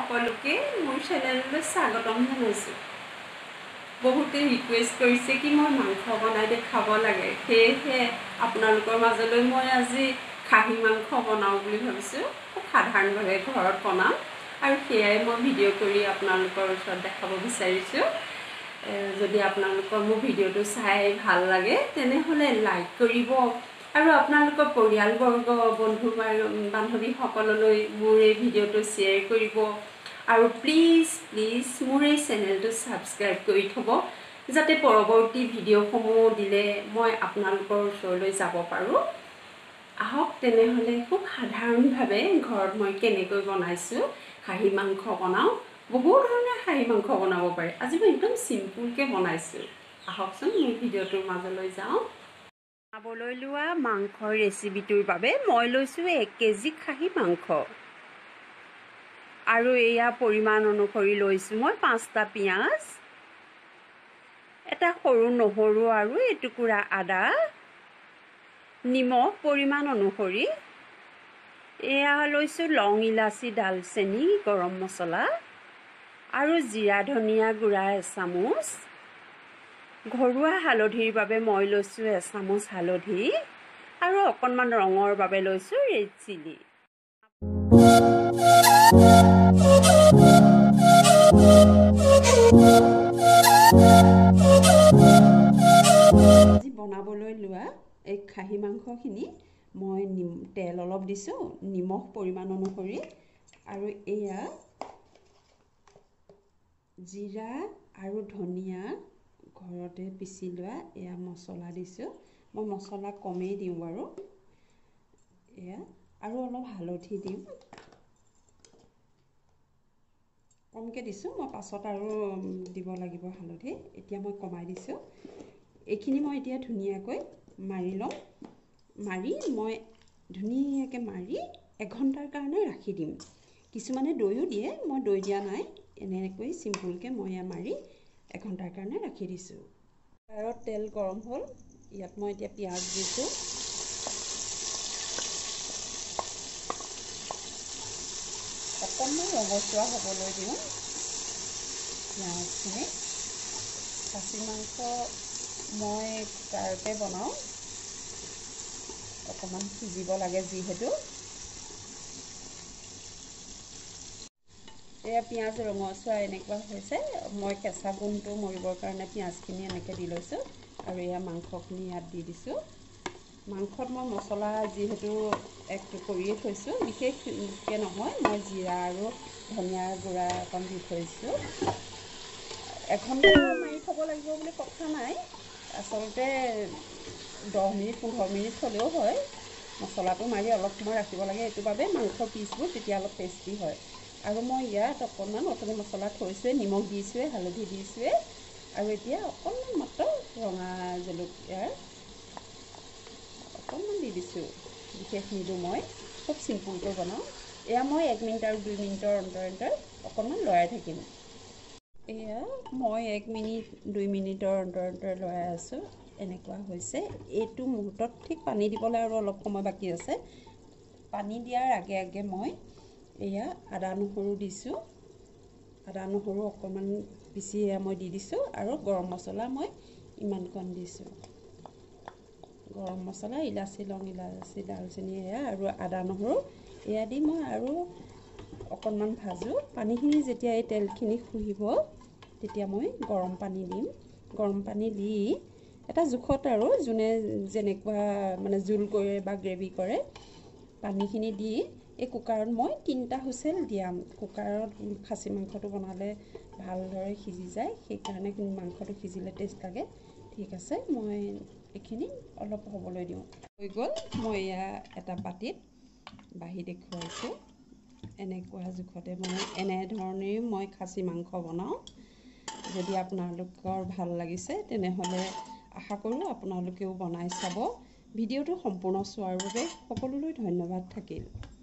সকলোকে মোৰ চেনেললৈ স্বাগতম জনাইছোঁ। বহুতে ৰিকুৱেষ্ট কৰিছে কি মই মাংস বনাই দেখাব লাগে, সেয়েহে আপোনালোকৰ মাজলৈ মই আজি খাহী মাংস বনাওঁ বুলি ভাবিছোঁ। খুব সাধাৰণভাৱে ঘৰত বনাম আৰু সেয়াই মই ভিডিঅ' কৰি আপোনালোকৰ ওচৰত দেখাব বিচাৰিছোঁ। যদি আপোনালোকৰ মোৰ ভিডিঅ'টো চাই ভাল লাগে তেনেহ'লে লাইক কৰিব আৰু আপোনালোকৰ পৰিয়ালবৰ্গ বন্ধু বান্ধৱীসকললৈ মোৰ এই ভিডিঅ'টো শ্বেয়াৰ কৰিব আৰু প্লিজ মোৰ এই চেনেলটো ছাবস্ক্ৰাইব কৰি থ'ব, যাতে পৰৱৰ্তী ভিডিঅ'সমূহ দিলে মই আপোনালোকৰ ওচৰলৈ যাব পাৰোঁ। আহক তেনেহ'লে খুব সাধাৰণভাৱে ঘৰত মই কেনেকৈ বনাইছোঁ খাহী মাংস বনাওঁ। বহু ধৰণে খাহী মাংস বনাব পাৰে, আজি মই একদম চিম্পুলকৈ বনাইছোঁ। আহকচোন মই ভিডিঅ'টোৰ মাজলৈ যাওঁ। বনাবলৈ লোৱা মাংসৰ ৰেচিপিটোৰ বাবে মই লৈছোঁ 1 কেজি খাহী মাংস আৰু এয়া পৰিমাণ অনুসৰি লৈছোঁ মই 5টা পিঁয়াজ, এটা সৰু নহৰু আৰু এটুকুৰা আদা, নিমখ পৰিমাণ অনুসৰি, এয়া লৈছোঁ লং, ইলাচি, ডালচেনি, গৰম মছলা আৰু জিৰা ধনিয়া গুড়া এচামুচ, ঘৰুৱা হালধিৰ বাবে মই লৈছোঁ এচামুচ হালধি আৰু অকণমান ৰঙৰ বাবে লৈছোঁ ৰেড চিলি। আজি বনাবলৈ লোৱা এই খাহী মাংসখিনি মই তেল অলপ দিছোঁ, নিমখ পৰিমাণ অনুসৰি, আৰু এয়া জিৰা আৰু ধনিয়া ঘৰতে পিচি লোৱা এয়া মছলা দিছোঁ। মই মছলা কমেই দিওঁ বাৰু, এয়া আৰু অলপ হালধি দিম, কমকৈ দিছোঁ, মই পাছত আৰু দিব লাগিব হালধি, এতিয়া মই কমাই দিছোঁ। এইখিনি মই এতিয়া ধুনীয়াকৈ মাৰি ল'ম, মই ধুনীয়াকৈ মাৰি 1 ঘণ্টাৰ কাৰণে ৰাখি দিম। কিছুমানে দৈও দিয়ে, মই দৈ দিয়া নাই, এনেকৈ চিম্পুলকৈ মই মাৰি 1 ঘণ্টাৰ কাৰণে ৰাখি দিছোঁ। আৰু তেল গৰম হ'ল, ইয়াত মই এতিয়া পিঁয়াজ দিছোঁ, অকণমান ৰঙচুৱা হ'বলৈ দিওঁ পিঁয়াজখিনি। খাচী মাংস মই কুকাৰতে বনাওঁ, অকণমান সিজিব লাগে যিহেতু। এয়া পিঁয়াজ ৰঙচুৱা এনেকুৱা হৈছে, মই কেঁচা গোন্ধটো মৰিবৰ কাৰণে পিঁয়াজখিনি এনেকৈ দি লৈছোঁ আৰু এয়া মাংসখিনি ইয়াত দি দিছোঁ। মাংসত মই মছলা যিহেতু এড কৰিয়ে থৈছোঁ, বিশেষকৈ নহয়, মই জিৰা আৰু ধনিয়া গুড়া অকণ দি থৈছোঁ। 1 ঘণ্টা মাৰি থ'ব লাগিব বুলি কথা নাই, আচলতে 10 মিনিট 15 মিনিট থ'লেও হয়। মছলাটো মাৰি অলপ সময় ৰাখিব লাগে, এইটো বাবে মাংসৰ পিচবোৰ তেতিয়া অলপ টেষ্টি হয়। আৰু মই ইয়াত অকণমান অথনি মছলা থৈছোঁৱে, নিমখ দিছোঁৱে, হালধি দিছোঁৱে, আৰু এতিয়া অকণমান মাত্ৰ ৰঙা জলকীয়াৰ অকণমান দি দিছোঁ, বিশেষ নিদিওঁ, মই খুব চিম্পুলকৈ বনাওঁ। এয়া মই 1 মিনিট আৰু 2 মিনিটৰ অন্তৰে অকণমান লৰাই থাকিম। এয়া মই 1 মিনিট 2 মিনিটৰ অন্তৰে লৰাই আছোঁ, এনেকুৱা হৈছে। এইটো মুহূৰ্তত ঠিক পানী দিবলৈ আৰু অলপ সময় বাকী আছে। পানী দিয়াৰ আগে আগে মই এয়া আদা নহৰু দিছোঁ, আদা নহৰু অকণমান পিচি মই দি দিছোঁ, আৰু গৰম মছলা মই ইমানকণ দিছোঁ। গৰম মছলা, ইলাচি, লং ইলাচি, ডালচেনি, এয়া আৰু আদা নহৰু এয়া দি মই আৰু অকণমান ভাজোঁ। পানীখিনি যেতিয়া এই তেলখিনি শুহিব তেতিয়া মই গৰম পানী দিম। গৰম পানী দি এটা জোখত আৰু যোনে যেনেকুৱা মানে জোল কৰে বা গ্ৰেভি কৰে, পানীখিনি দি এই কুকাৰত মই 3টা হুইচেল দিয়াম। কুকাৰত খাচী মাংসটো বনালে ভালদৰে সিজি যায়, সেইকাৰণে মাংসটো সিজিলে টেষ্ট লাগে। ঠিক আছে, মই এইখিনি অলপ হ'বলৈ দিওঁ। হৈ গ'ল, মই এয়া এটা বাতিত বাঢ়ি দেখুৱাইছোঁ। এনেকুৱা জোখতে এনেধৰণেই মই খাচী মাংস বনাওঁ। যদি আপোনালোকৰ ভাল লাগিছে তেনেহ'লে আশা কৰোঁ আপোনালোকেও বনাই চাব। ভিডিঅ'টো সম্পূৰ্ণ চোৱাৰ বাবে সকলোলৈ ধন্যবাদ থাকিল।